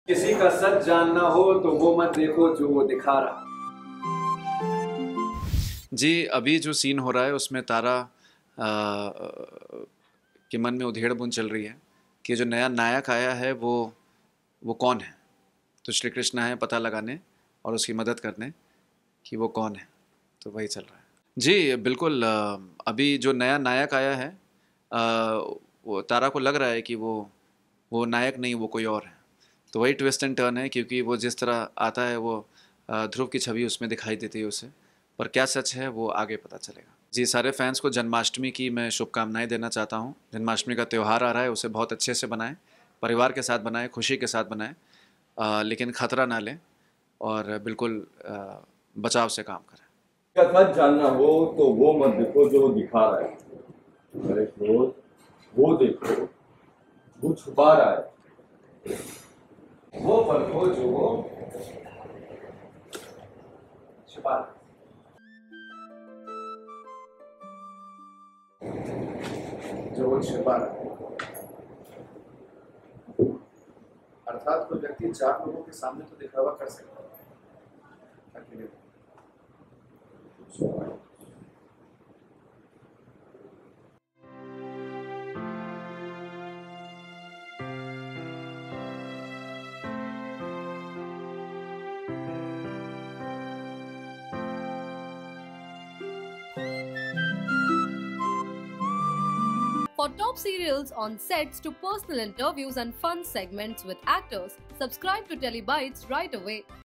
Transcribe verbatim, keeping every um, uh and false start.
किसी का सच जानना हो तो वो मत देखो जो वो दिखा रहा। जी, अभी जो सीन हो रहा है उसमें तारा आ, के मन में उधेड़ बुन चल रही है कि जो नया नायक आया है वो वो कौन है। तो श्री कृष्ण है पता लगाने और उसकी मदद करने कि वो कौन है। तो वही चल रहा है। जी बिल्कुल। आ, अभी जो नया नायक आया है आ, वो तारा को लग रहा है कि वो वो नायक नहीं, वो कोई और है। तो वही ट्विस्ट एंड टर्न है, क्योंकि वो जिस तरह आता है वो आ, ध्रुव की छवि उसमें दिखाई देती है उसे। पर क्या सच है वो आगे पता चलेगा। जी, सारे फैंस को जन्माष्टमी की मैं शुभकामनाएं देना चाहता हूं। जन्माष्टमी का त्यौहार आ रहा है, उसे बहुत अच्छे से बनाएं, परिवार के साथ बनाएं, खुशी के साथ बनाएं, आ, लेकिन खतरा ना लें और बिल्कुल आ, बचाव से काम करें। का सच जानना हो तो वो मत देखो जो दिखा रहा है, अरे रोज वो देखो वो छुपा रहा है। वो परखो जो वो छुपा रहा। जो वो छिपा रहा है। अर्थात कोई व्यक्ति चार लोगों के सामने तो दिखावा कर सकता है, अकेले For top serials on sets to personal interviews and fun segments with actors, subscribe to Telebytes right away.